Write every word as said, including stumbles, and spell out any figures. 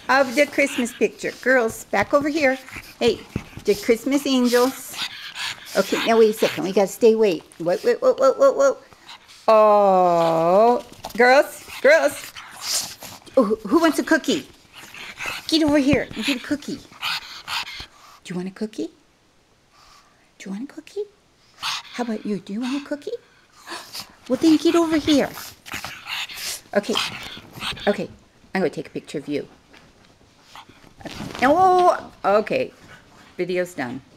of the Christmas picture. Girls, back over here. Hey, the Christmas angels. Okay, now wait a second. We gotta stay wait. Wait, wait, wait, wait, wait, wait. Oh, girls, girls. Oh, who wants a cookie? Get over here and get a cookie. Do you want a cookie? Do you want a cookie? How about you? Do you want a cookie? Well, then get over here. Okay, okay. I'm gonna take a picture of you. Okay. Oh, okay. Video's done.